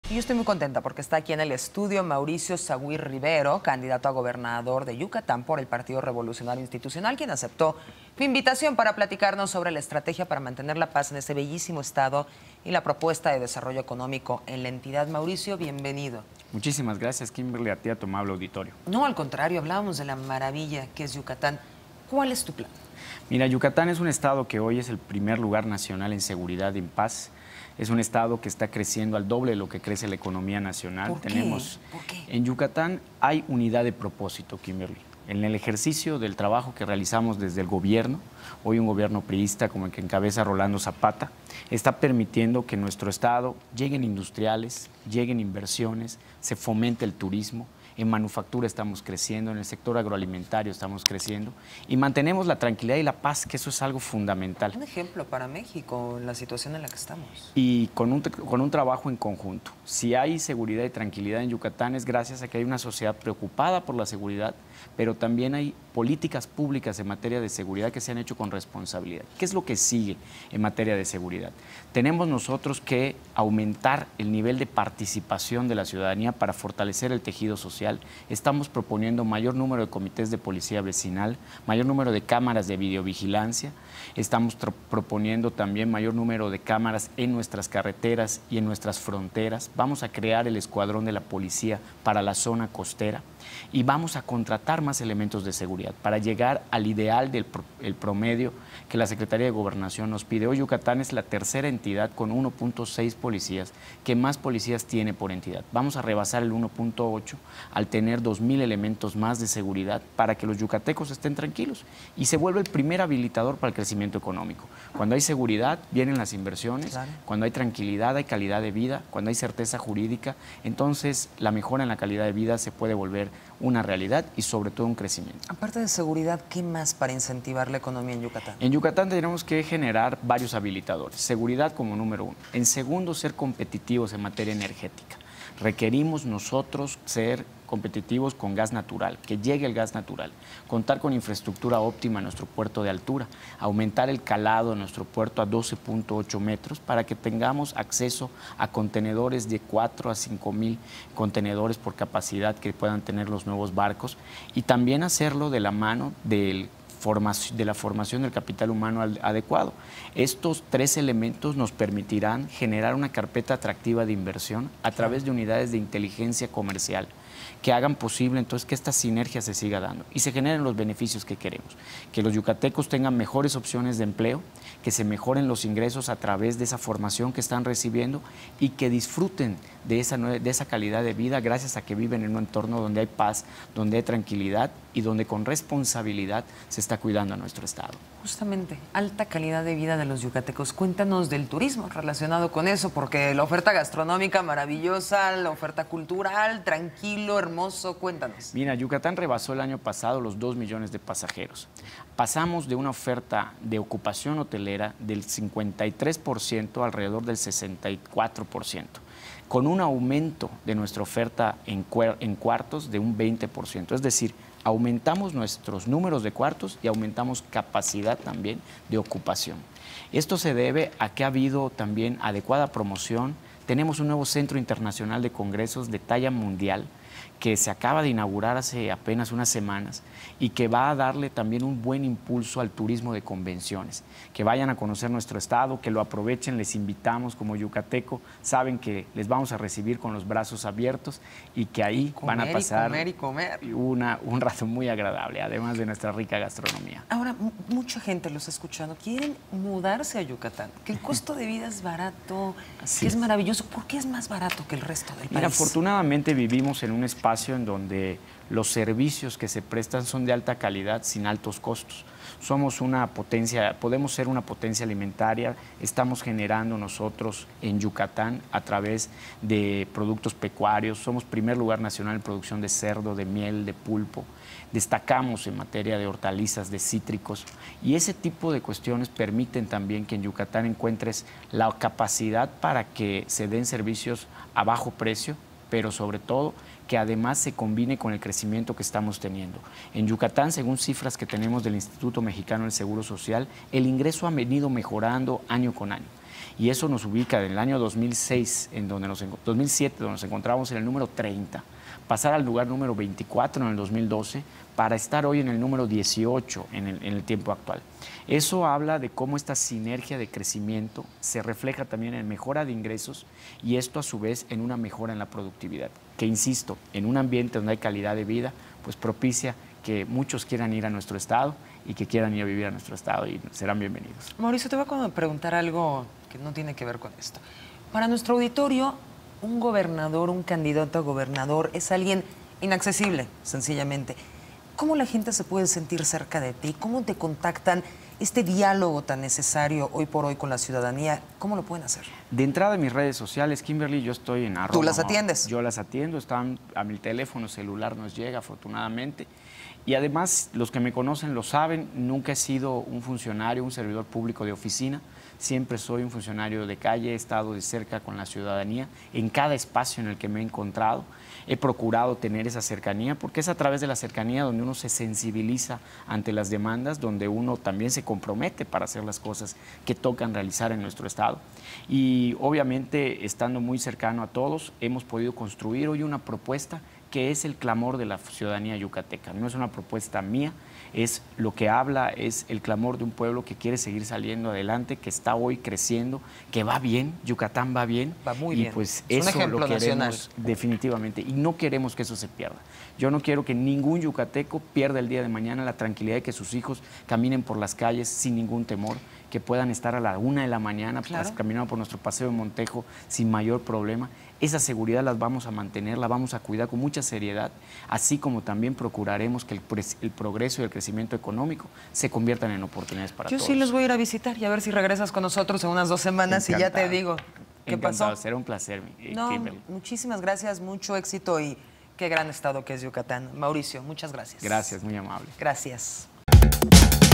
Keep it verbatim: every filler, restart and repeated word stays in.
Y yo estoy muy contenta porque está aquí en el estudio Mauricio Zagüí Rivero, candidato a gobernador de Yucatán por el Partido Revolucionario Institucional, quien aceptó mi invitación para platicarnos sobre la estrategia para mantener la paz en este bellísimo estado y la propuesta de desarrollo económico en la entidad. Mauricio, bienvenido. Muchísimas gracias, Kimberly, a ti, a tu amable auditorio. No, al contrario, hablábamos de la maravilla que es Yucatán. ¿Cuál es tu plan? Mira, Yucatán es un estado que hoy es el primer lugar nacional en seguridad y en paz. Es un estado que está creciendo al doble de lo que crece la economía nacional. ¿Por qué? Tenemos, ¿Por qué? En Yucatán hay unidad de propósito, Kimberly. En el ejercicio del trabajo que realizamos desde el gobierno, hoy un gobierno priista como el que encabeza Rolando Zapata, está permitiendo que en nuestro estado lleguen industriales, lleguen inversiones, se fomente el turismo. En manufactura estamos creciendo, en el sector agroalimentario estamos creciendo y mantenemos la tranquilidad y la paz, que eso es algo fundamental. Un ejemplo para México, en la situación en la que estamos. Y con un, con un trabajo en conjunto. Si hay seguridad y tranquilidad en Yucatán es gracias a que hay una sociedad preocupada por la seguridad, pero también hay políticas públicas en materia de seguridad que se han hecho con responsabilidad. ¿Qué es lo que sigue en materia de seguridad? Tenemos nosotros que aumentar el nivel de participación de la ciudadanía para fortalecer el tejido social. Estamos proponiendo mayor número de comités de policía vecinal, mayor número de cámaras de videovigilancia. Estamos proponiendo también mayor número de cámaras en nuestras carreteras y en nuestras fronteras. Vamos a crear el escuadrón de la policía para la zona costera y vamos a contratar más elementos de seguridad para llegar al ideal del pro, el promedio que la Secretaría de Gobernación nos pide. Hoy Yucatán es la tercera entidad con uno punto seis policías que más policías tiene por entidad. Vamos a rebasar el uno punto ocho al tener dos mil elementos más de seguridad para que los yucatecos estén tranquilos y se vuelve el primer habilitador para el crecimiento económico. Cuando hay seguridad vienen las inversiones, claro. Cuando hay tranquilidad hay calidad de vida, cuando hay certeza jurídica, entonces la mejora en la calidad de vida se puede volver una realidad y sobre todo un crecimiento. Aparte de seguridad, ¿qué más para incentivar la economía en Yucatán? En Yucatán tenemos que generar varios habilitadores. Seguridad como número uno. En segundo, ser competitivos en materia energética. Requerimos nosotros ser competitivos con gas natural, que llegue el gas natural, contar con infraestructura óptima en nuestro puerto de altura, aumentar el calado en nuestro puerto a doce punto ocho metros para que tengamos acceso a contenedores de cuatro a cinco mil contenedores por capacidad que puedan tener los nuevos barcos y también hacerlo de la mano del de la formación del capital humano adecuado. Estos tres elementos nos permitirán generar una carpeta atractiva de inversión a través de unidades de inteligencia comercial que hagan posible entonces que esta sinergia se siga dando y se generen los beneficios que queremos, que los yucatecos tengan mejores opciones de empleo, que se mejoren los ingresos a través de esa formación que están recibiendo y que disfruten de esa, de esa calidad de vida gracias a que viven en un entorno donde hay paz, donde hay tranquilidad y donde con responsabilidad se está cuidando a nuestro estado. Justamente, alta calidad de vida de los yucatecos. Cuéntanos del turismo relacionado con eso, porque la oferta gastronómica maravillosa, la oferta cultural, tranquilo, hermoso, cuéntanos. Mira, Yucatán rebasó el año pasado los dos millones de pasajeros. Pasamos de una oferta de ocupación hotelera del cincuenta y tres por ciento alrededor del sesenta y cuatro por ciento, con un aumento de nuestra oferta en, en cuartos de un veinte por ciento. Es decir, aumentamos nuestros números de cuartos y aumentamos capacidad también de ocupación. Esto se debe a que ha habido también adecuada promoción. Tenemos un nuevo centro internacional de congresos de talla mundial que se acaba de inaugurar hace apenas unas semanas y que va a darle también un buen impulso al turismo de convenciones. Que vayan a conocer nuestro estado, que lo aprovechen, les invitamos como yucateco, saben que les vamos a recibir con los brazos abiertos y que ahí comer, van a pasar y comer, y comer. Una, un rato muy agradable, además de nuestra rica gastronomía. Ahora, mucha gente los ha escuchado, quieren mudarse a Yucatán, que el costo de vida es barato, Así que es, es maravilloso. ¿Por qué es más barato que el resto del país? Mira, afortunadamente vivimos en un espacio en donde los servicios que se prestan son de alta calidad sin altos costos. Somos una potencia, podemos ser una potencia alimentaria, estamos generando nosotros en Yucatán a través de productos pecuarios, somos primer lugar nacional en producción de cerdo, de miel, de pulpo, destacamos en materia de hortalizas, de cítricos y ese tipo de cuestiones permiten también que en Yucatán encuentres la capacidad para que se den servicios a bajo precio, pero sobre todo que además se combine con el crecimiento que estamos teniendo. En Yucatán, según cifras que tenemos del Instituto Mexicano del Seguro Social, el ingreso ha venido mejorando año con año. Y eso nos ubica en el año dos mil seis, en donde nos, dos mil siete, donde nos encontrábamos en el número treinta, pasar al lugar número veinticuatro en el dos mil doce, para estar hoy en el número dieciocho en el, en el tiempo actual. Eso habla de cómo esta sinergia de crecimiento se refleja también en mejora de ingresos y esto a su vez en una mejora en la productividad, que insisto, en un ambiente donde hay calidad de vida, pues propicia que muchos quieran ir a nuestro estado y que quieran ir a vivir a nuestro estado y serán bienvenidos. Mauricio, te voy a preguntar algo que no tiene que ver con esto. Para nuestro auditorio, un gobernador, un candidato a gobernador es alguien inaccesible, sencillamente. ¿Cómo la gente se puede sentir cerca de ti? ¿Cómo te contactan? Este diálogo tan necesario hoy por hoy con la ciudadanía, ¿cómo lo pueden hacer? De entrada en mis redes sociales, Kimberly, yo estoy en arroba. ¿Tú las atiendes? Yo las atiendo, están a mi teléfono celular, nos llega afortunadamente. Y además, los que me conocen lo saben, nunca he sido un funcionario, un servidor público de oficina. Siempre soy un funcionario de calle, he estado de cerca con la ciudadanía en cada espacio en el que me he encontrado. He procurado tener esa cercanía porque es a través de la cercanía donde uno se sensibiliza ante las demandas, donde uno también se compromete para hacer las cosas que tocan realizar en nuestro estado. Y obviamente, estando muy cercano a todos, hemos podido construir hoy una propuesta que es el clamor de la ciudadanía yucateca. No es una propuesta mía, es lo que habla, es el clamor de un pueblo que quiere seguir saliendo adelante, que está hoy creciendo, que va bien, Yucatán va bien. Va muy y bien. pues Es un eso ejemplo lo queremos nacional. definitivamente y no queremos que eso se pierda. Yo no quiero que ningún yucateco pierda el día de mañana la tranquilidad de que sus hijos caminen por las calles sin ningún temor, que puedan estar a la una de la mañana Claro. caminando por nuestro paseo de Montejo sin mayor problema. Esa seguridad las vamos a mantener, la vamos a cuidar con mucha seriedad, así como también procuraremos que el, el progreso y el crecimiento económico se conviertan en oportunidades para Yo todos. sí los voy a ir a visitar y a ver si regresas con nosotros en unas dos semanas y ya te Encantado. digo qué Encantado, pasó. será un placer, eh, No, Kimberly. muchísimas gracias, mucho éxito y qué gran estado que es Yucatán. Mauricio, muchas gracias. Gracias, muy amable. Gracias.